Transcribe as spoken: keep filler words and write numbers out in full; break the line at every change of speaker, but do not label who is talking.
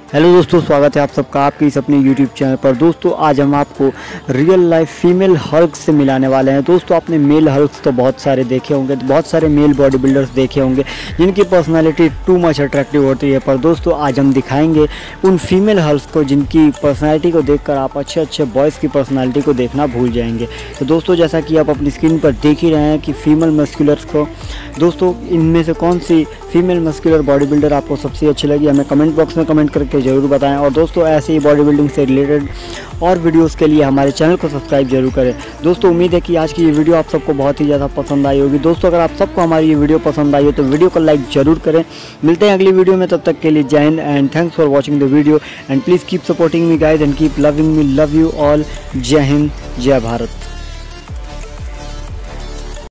Hello दोस्तों, स्वागत है आप सबका आपके इस अपने यूट्यूब चैनल पर। दोस्तों आज हम आपको रियल लाइफ फीमेल हल्क से मिलाने वाले हैं। दोस्तों आपने मेल हल्क्स तो बहुत सारे देखे होंगे, तो बहुत सारे मेल बॉडी बिल्डर्स देखे होंगे जिनकी पर्सनालिटी टू मच अट्रैक्टिव होती है। पर दोस्तों आज हम दिखाएंगे उन फीमेल हल्क्स को जिनकी पर्सनैलिटी को देखकर आप अच्छे अच्छे बॉयज़ की पर्सनैलिटी को देखना भूल जाएंगे। तो दोस्तों जैसा कि आप अपनी स्क्रीन पर देख ही रहे हैं कि फीमेल मस्कुलर्स को, दोस्तों इनमें से कौन सी फीमेल मस्कुलर बॉडी बिल्डर आपको सबसे अच्छी लगी हमें कमेंट बॉक्स में कमेंट करके ज़रूर बताएं। और दोस्तों ऐसे ही बॉडी बिल्डिंग से रिलेटेड और वीडियोस के लिए हमारे चैनल को सब्सक्राइब जरूर करें। दोस्तों उम्मीद है कि आज की ये वीडियो आप सबको बहुत ही ज़्यादा पसंद आई होगी। दोस्तों अगर आप सबको हमारी ये वीडियो पसंद आई हो तो वीडियो को लाइक ज़रूर करें। मिलते हैं अगली वीडियो में, तब तक के लिए जय Hind and thanks for watching the video and please keep supporting me guys and keep loving me. Love you all. जय हिंद, जय भारत।